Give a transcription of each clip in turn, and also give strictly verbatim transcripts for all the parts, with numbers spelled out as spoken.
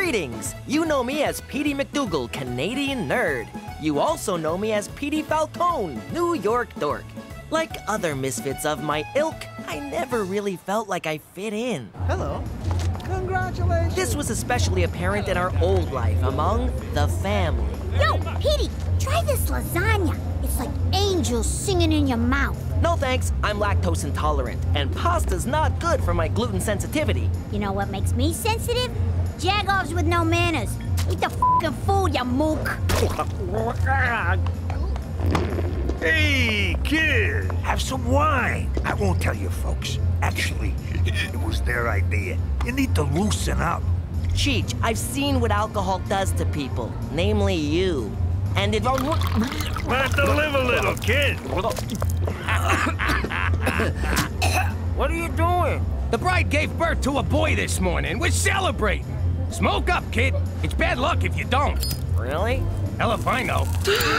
Greetings! You know me as Petey MacDougal, Canadian nerd. You also know me as Petey Falcone, New York dork. Like other misfits of my ilk, I never really felt like I fit in. Hello. Congratulations. This was especially apparent in our old life among the family. Yo, Petey, try this lasagna. It's like angels singing in your mouth. No thanks, I'm lactose intolerant, and pasta's not good for my gluten sensitivity. You know what makes me sensitive? Jagoffs with no manners. Eat the f***ing food, you mook. Hey, kid, have some wine. I won't tell you folks. Actually, it was their idea. You need to loosen up. Cheech, I've seen what alcohol does to people, namely you. And it... Learn to live a little, kid. What are you doing? The bride gave birth to a boy this morning. We're celebrating. Smoke up, kid. It's bad luck if you don't. Really? Hell if I know.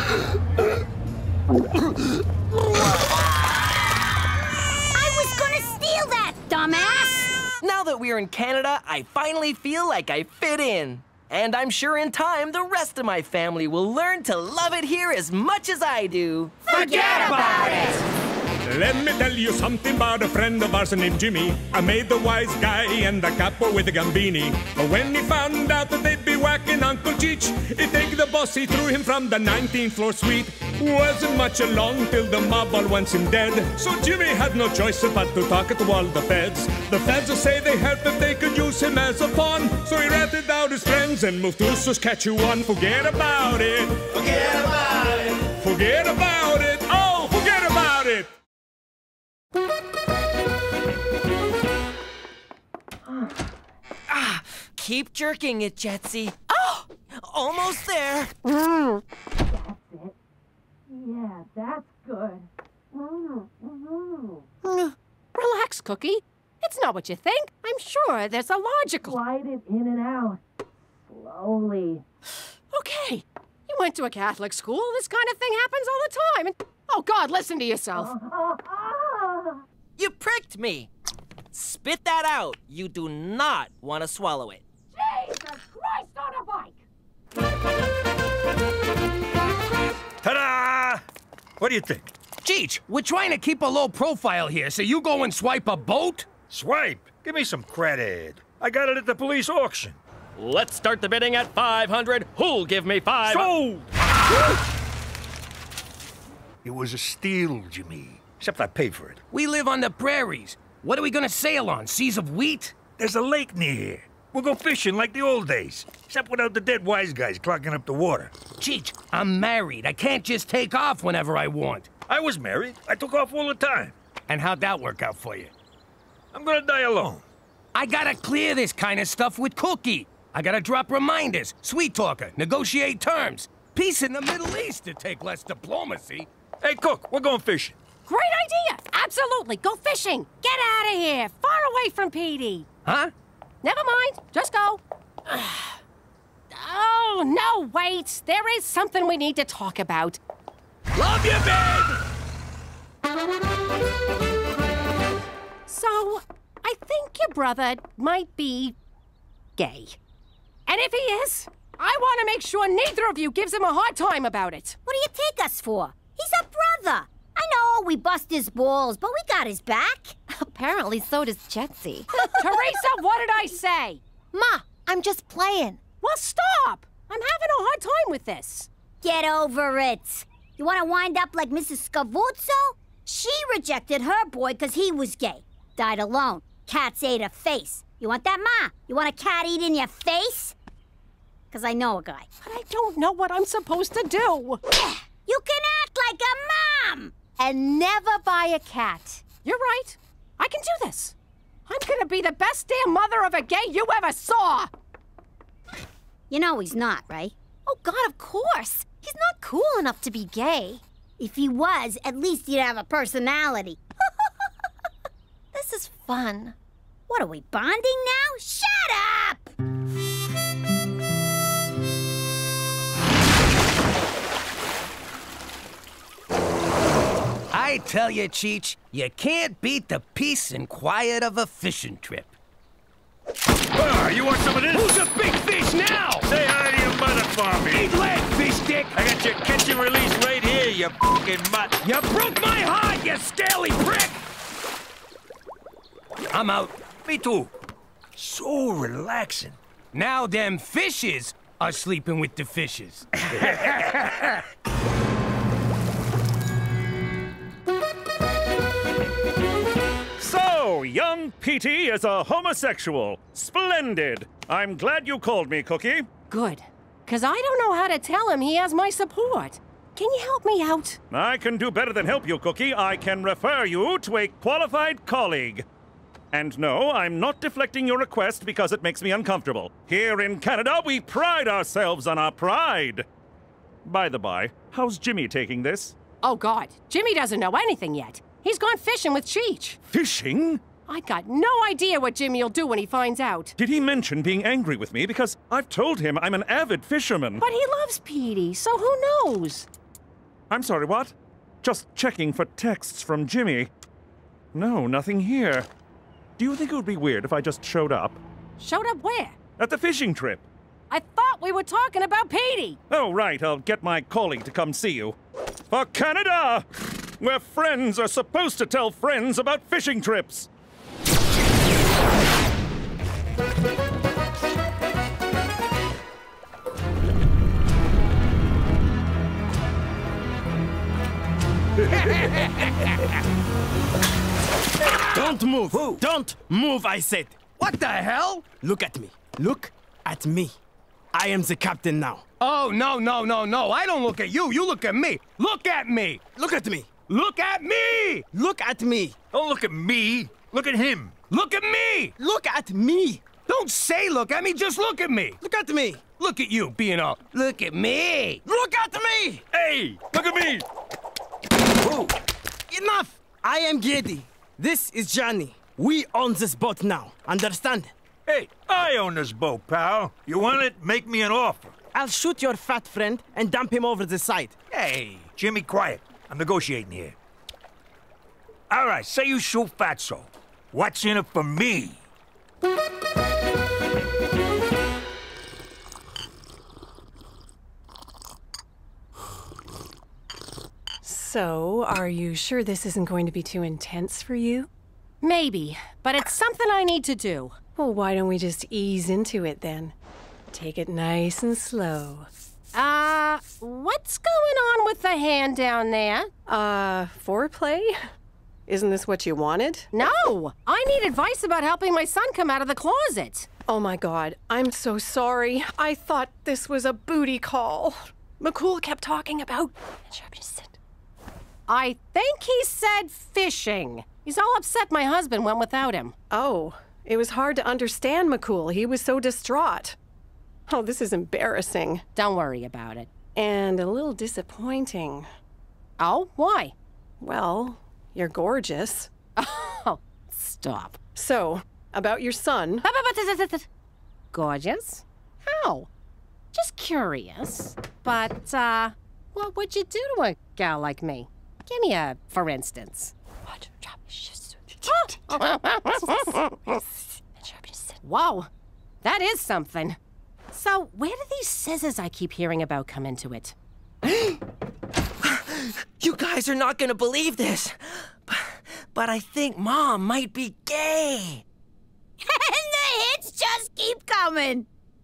I was gonna steal that, dumbass! Now that we're in Canada, I finally feel like I fit in. And I'm sure in time, the rest of my family will learn to love it here as much as I do. Forget about it! Let me tell you something about a friend of ours named Jimmy. I made the wise guy and the capo with the Gambini. But when he found out that they'd be whacking Uncle Cheech, he'd take the boss, he threw him from the nineteenth floor suite. Wasn't much along till the mob all wants him dead. So Jimmy had no choice but to talk to all the feds. The feds say they help if they could use him as a pawn. So he ratted out his friends and moved to Saskatchewan. Forget about it. Forget about it. Forget about it. Oh, forget about it. Ah, keep jerking it, Jetsy. Oh, almost there. Mm. That's it. Yeah, that's good. Mm. Mm. Relax, Cookie. It's not what you think. I'm sure there's a logical... Slide it in and out. Slowly. Okay. You went to a Catholic school. This kind of thing happens all the time. And, oh, God, listen to yourself. Uh, uh, uh. You pricked me. Spit that out. You do not want to swallow it. Jesus Christ on a bike! Ta-da! What do you think? Cheech, we're trying to keep a low profile here, so you go and swipe a boat? Swipe? Give me some credit. I got it at the police auction. Let's start the bidding at five hundred. Who'll give me five? Sold! It was a steal, Jimmy. Except I paid for it. We live on the prairies. What are we gonna sail on? Seas of wheat? There's a lake near here. We'll go fishing like the old days. Except without the dead wise guys clogging up the water. Cheech, I'm married. I can't just take off whenever I want. I was married. I took off all the time. And how'd that work out for you? I'm gonna die alone. I gotta clear this kind of stuff with Cookie. I gotta drop reminders, sweet talker, negotiate terms. Peace in the Middle East to take less diplomacy. Hey, Cook, we're going fishing. Great idea! Absolutely! Go fishing! Get out of here! Far away from Petey! Huh? Never mind. Just go. Oh, no, wait. There is something we need to talk about. Love you, babe! So, I think your brother might be gay. And if he is, I want to make sure neither of you gives him a hard time about it. What do you take us for? He's a brother. I know we bust his balls, but we got his back. Apparently so does Jetsy. Teresa, what did I say? Ma, I'm just playing. Well, stop! I'm having a hard time with this. Get over it. You want to wind up like Missus Scavuzzo? She rejected her boy because he was gay. Died alone. Cats ate her face. You want that, Ma? You want a cat eat in your face? Because I know a guy. But I don't know what I'm supposed to do. You can act like a mom! And never buy a cat. You're right. I can do this. I'm gonna be the best damn mother of a gay you ever saw! You know he's not, right? Oh, God, of course. He's not cool enough to be gay. If he was, at least he'd have a personality. This is fun. What, are we bonding now? Shut up! I tell you, Cheech, you can't beat the peace and quiet of a fishing trip. Ah, you want some of this? Who's a big fish now? your catch and release right here, you fucking mutt. You broke my heart, you scaly prick! I'm out. Me too. So relaxing. Now them fishes are sleeping with the fishes. So, young Petey is a homosexual. Splendid. I'm glad you called me, Cookie. Good. Because I don't know how to tell him he has my support. Can you help me out? I can do better than help you, Cookie. I can refer you to a qualified colleague. And no, I'm not deflecting your request because it makes me uncomfortable. Here in Canada, we pride ourselves on our pride. By the by, how's Jimmy taking this? Oh, God. Jimmy doesn't know anything yet. He's gone fishing with Cheech. Fishing? I got no idea what Jimmy'll do when he finds out. Did he mention being angry with me? Because I've told him I'm an avid fisherman. But he loves Petey, so who knows? I'm sorry, what? Just checking for texts from Jimmy. No, nothing here. Do you think it would be weird if I just showed up? Showed up where? At the fishing trip. I thought we were talking about Petey. Oh, right. I'll get my colleague to come see you. For Canada! Where friends are supposed to tell friends about fishing trips. Don't move! Who? Don't move, I said! What the hell? Look at me. Look at me. I am the captain now. Oh, no, no, no, no. I don't look at you. You look at me. Look at me. Look at me. Look at me! Look at me. Don't look at me. Look at him. Look at me! Look at me. Don't say look at me, just look at me. Look at me. Look at you being all, look at me. Look at me! Hey, look at me. Whoa. Enough! I am Gedi. This is Johnny. We own this boat now. Understand? Hey, I own this boat, pal. You want it? Make me an offer. I'll shoot your fat friend and dump him over the side. Hey, Jimmy, quiet. I'm negotiating here. All right, say you shoot Fatso. What's in it for me? So, are you sure this isn't going to be too intense for you? Maybe, but it's something I need to do. Well, why don't we just ease into it then? Take it nice and slow. Uh, what's going on with the hand down there? Uh, foreplay? Isn't this what you wanted? No! I need advice about helping my son come out of the closet. Oh my God, I'm so sorry. I thought this was a booty call. McCool kept talking about... I think he said fishing. He's all upset my husband went without him. Oh, it was hard to understand McCool. He was so distraught. Oh, this is embarrassing. Don't worry about it. And a little disappointing. Oh, why? Well, you're gorgeous. Oh, stop. So, about your son. Gorgeous? How? Just curious. But, uh, what would you do to a gal like me? Give me a, for instance. Whoa, that is something. So, where do these scissors I keep hearing about come into it? You guys are not gonna believe this, but I think Mom might be gay. And the hits just keep coming.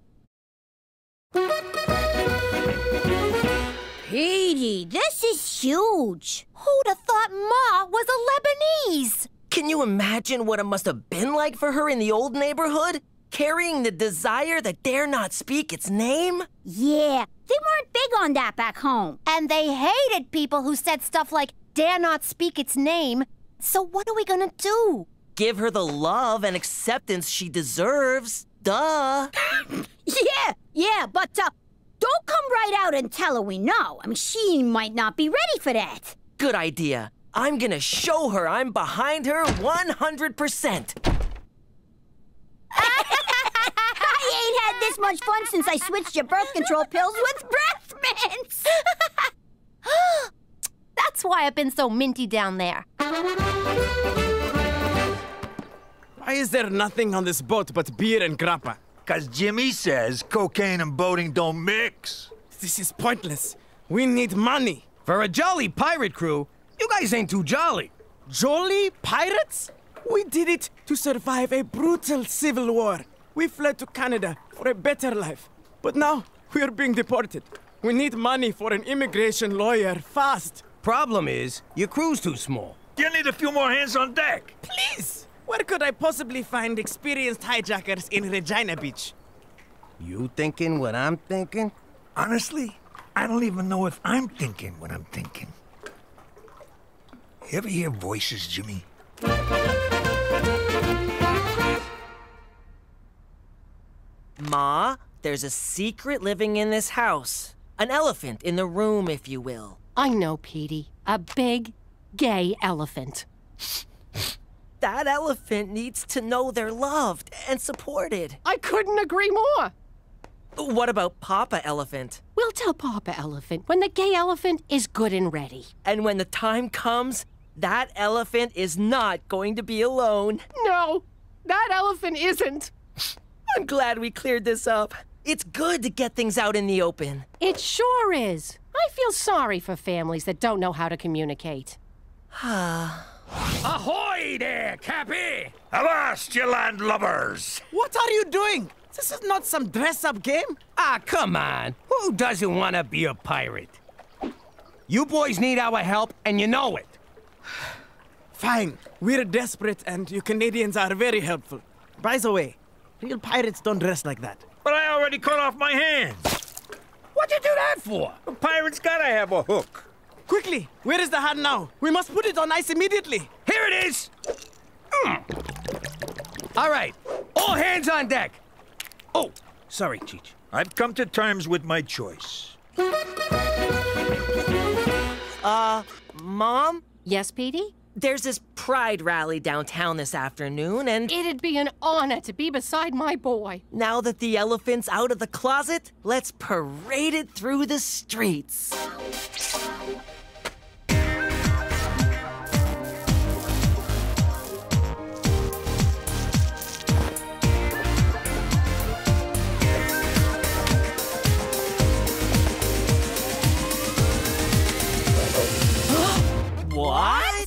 Petey, this is huge. Who'd have thought Ma was a Lebanese? Can you imagine what it must have been like for her in the old neighborhood? Carrying the desire that dare not speak its name? Yeah, they weren't big on that back home. And they hated people who said stuff like, dare not speak its name. So what are we gonna do? Give her the love and acceptance she deserves. Duh. Yeah, yeah, but uh, don't come right out and tell her we know. I mean, she might not be ready for that. Good idea. I'm gonna show her I'm behind her one hundred percent. I ain't had this much fun since I switched your birth control pills with breath mints. That's why I've been so minty down there. Why is there nothing on this boat but beer and grappa? Because Jimmy says cocaine and boating don't mix. This is pointless. We need money. For a jolly pirate crew, you guys ain't too jolly. Jolly pirates? We did it to survive a brutal civil war. We fled to Canada for a better life. But now, we are being deported. We need money for an immigration lawyer, fast. Problem is, your crew's too small. You need a few more hands on deck. Please! Where could I possibly find experienced hijackers in Regina Beach? You thinking what I'm thinking? Honestly, I don't even know if I'm thinking what I'm thinking. You ever hear voices, Jimmy? Ma, there's a secret living in this house. An elephant in the room, if you will. I know, Petey. A big, gay elephant. That elephant needs to know they're loved and supported. I couldn't agree more. What about Papa Elephant? We'll tell Papa Elephant when the gay elephant is good and ready. And when the time comes, that elephant is not going to be alone. No, that elephant isn't. I'm glad we cleared this up. It's good to get things out in the open. It sure is. I feel sorry for families that don't know how to communicate. Ahoy there, Cappy! Avast, you landlubbers! What are you doing? This is not some dress-up game. Ah, come on. Who doesn't want to be a pirate? You boys need our help, and you know it. Fine. We're desperate, and you Canadians are very helpful. By the way, real pirates don't dress like that. But I already cut off my hands. What'd you do that for? A pirate's gotta have a hook. Quickly, where is the hat now? We must put it on ice immediately. Here it is. Mm. All right, all hands on deck. Oh, sorry, Cheech. I've come to terms with my choice. Uh, Mom? Yes, Petey? There's this pride rally downtown this afternoon, and... It'd be an honor to be beside my boy. Now that the elephant's out of the closet, let's parade it through the streets. What?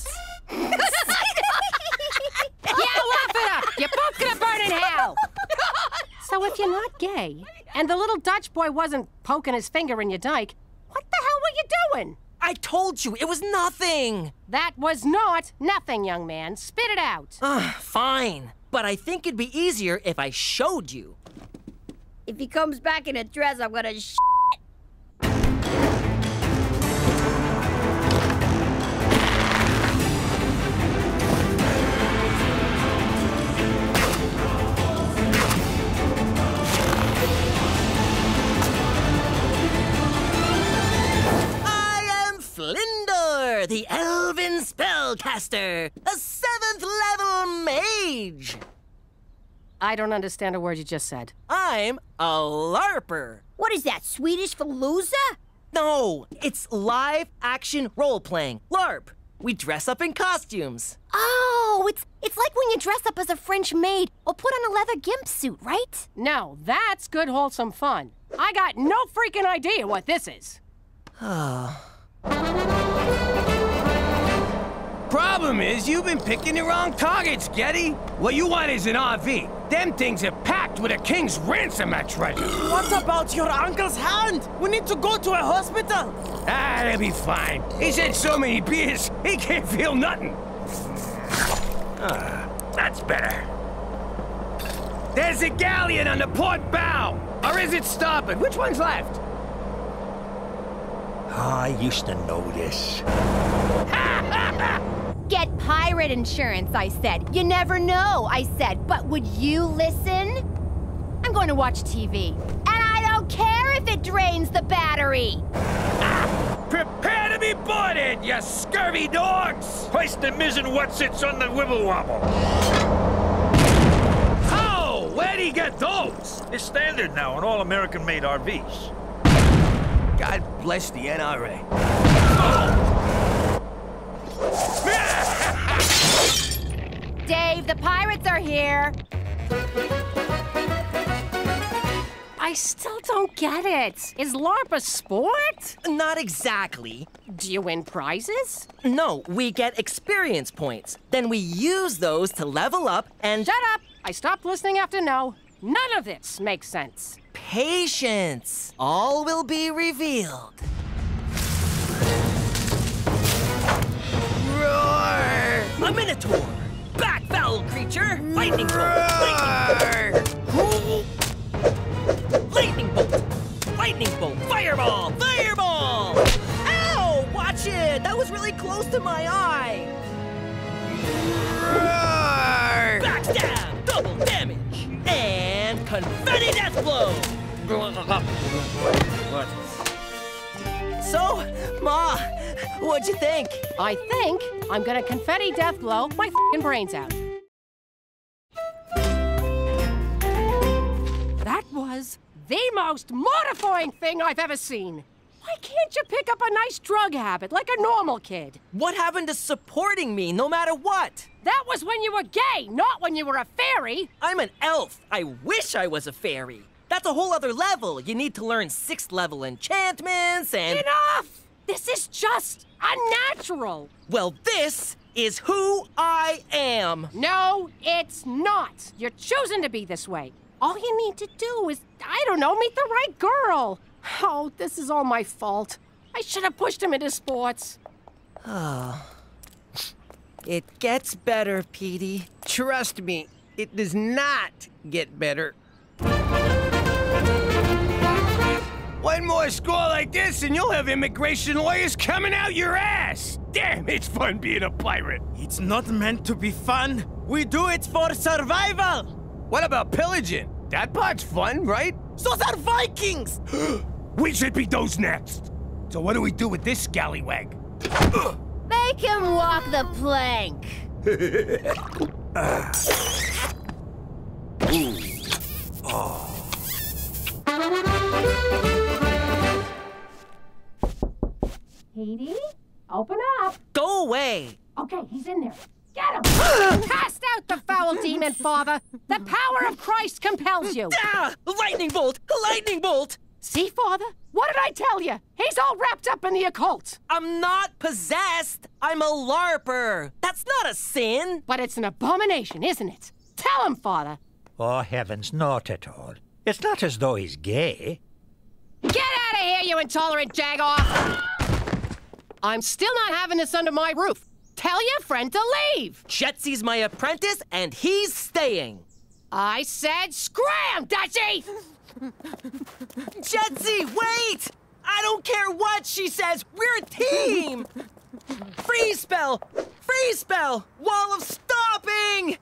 Yeah, laugh it up! You're both gonna burn in hell! So if you're not gay, and the little Dutch boy wasn't poking his finger in your dike, what the hell were you doing? I told you, it was nothing! That was not nothing, young man. Spit it out. Ugh, fine. But I think it'd be easier if I showed you. If he comes back in a dress, I'm gonna sh**. Flinder, the elven spellcaster, a seventh level mage. I don't understand a word you just said. I'm a LARPer. What is that, Swedish for loser? No, it's live action role playing. LARP. We dress up in costumes. Oh, it's it's like when you dress up as a French maid or put on a leather gimp suit, right? No, that's good, wholesome fun. I got no freaking idea what this is. Problem is, you've been picking the wrong targets, Getty. What you want is an R V. Them things are packed with a king's ransom at treasure. What about your uncle's hand? We need to go to a hospital. Ah, they'll be fine. He's had so many beers, he can't feel nothing. Ah, that's better. There's a galleon on the port bow. Or is it starboard? Which one's left? Oh, I used to know this. Get pirate insurance, I said. You never know, I said. But would you listen? I'm going to watch T V. And I don't care if it drains the battery. Ah, prepare to be boarded, you scurvy dogs! Hoist the mizzen whatsits on the wibble wobble. Oh, where'd he get those? It's standard now on all American-made R Vs. God bless the N R A. Oh. Dave, the pirates are here. I still don't get it. Is LARP a sport? Not exactly. Do you win prizes? No, we get experience points. Then we use those to level up and... Shut up! I stopped listening after no. None of this makes sense. Patience. All will be revealed. Roar! A minotaur! Back, foul creature! Lightning bolt! Lightning bolt! Lightning bolt! Lightning bolt! Fireball! Fireball! Ow! Watch it! That was really close to my eye! Roar! Backstab! Double damage! And confetti deathblow! So, Ma, what'd you think? I think I'm gonna confetti deathblow my f***ing brains out. That was the most mortifying thing I've ever seen. Why can't you pick up a nice drug habit like a normal kid? What happened to supporting me no matter what? That was when you were gay, not when you were a fairy. I'm an elf. I wish I was a fairy. That's a whole other level. You need to learn sixth level enchantments and... Enough! This is just unnatural. Well, this is who I am. No, it's not. You're choosing to be this way. All you need to do is, I don't know, meet the right girl. Oh, this is all my fault. I should have pushed him into sports. Oh. It gets better, Petey. Trust me, it does not get better. One more score like this and you'll have immigration lawyers coming out your ass! Damn, it's fun being a pirate! It's not meant to be fun. We do it for survival! What about pillaging? That part's fun, right? Those are Vikings! We should be those next! So what do we do with this scallywag? Make him walk the plank! Oh. Petey, open up. Go away. Okay, he's in there. Get him! Cast out the foul demon, Father! The power of Christ compels you! Ah! Lightning bolt! Lightning bolt! See, Father? What did I tell you? He's all wrapped up in the occult! I'm not possessed! I'm a LARPer! That's not a sin! But it's an abomination, isn't it? Tell him, Father! Oh, heavens, not at all. It's not as though he's gay. Get out of here, you intolerant jagoff! I'm still not having this under my roof. Tell your friend to leave! Jetsy's my apprentice, and he's staying. I said scram, Dutchie! Jetsy, wait! I don't care what she says, we're a team! Freeze spell! Freeze spell! Wall of stopping!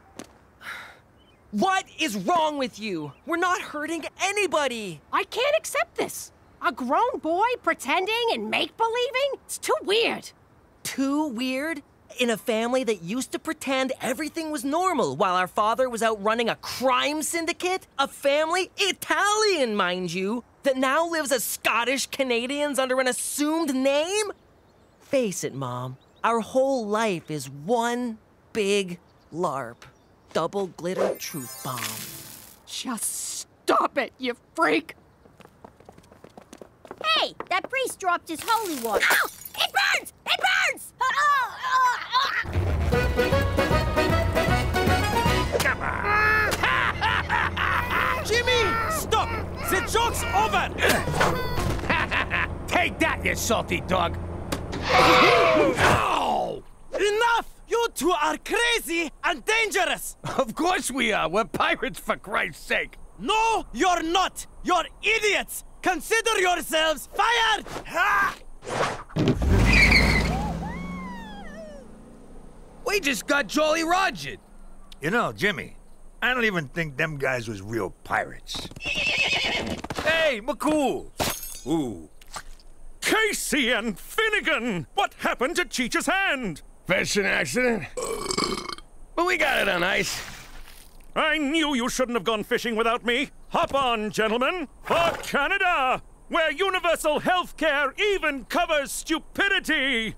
What is wrong with you? We're not hurting anybody! I can't accept this. A grown boy pretending and make-believing? It's too weird. Too weird? In a family that used to pretend everything was normal while our father was out running a crime syndicate? A family, Italian, mind you, that now lives as Scottish Canadians under an assumed name? Face it, Mom. Our whole life is one big LARP. Double glitter truth bomb. Just stop it, you freak! Hey, that priest dropped his holy water. Ow! It burns! It burns! Come on! Jimmy! Stop! The joke's over! Take that, you salty dog! Ow! Enough! You two are crazy and dangerous! Of course we are! We're pirates, for Christ's sake! No, you're not! You're idiots! Consider yourselves fired! Ha! We just got Jolly Rogered. You know, Jimmy, I don't even think them guys was real pirates. Hey, McCool! Ooh. Casey and Finnegan! What happened to Cheech's hand? Fishing accident. But we got it on ice. I knew you shouldn't have gone fishing without me. Hop on, gentlemen, for Canada, where universal health care even covers stupidity.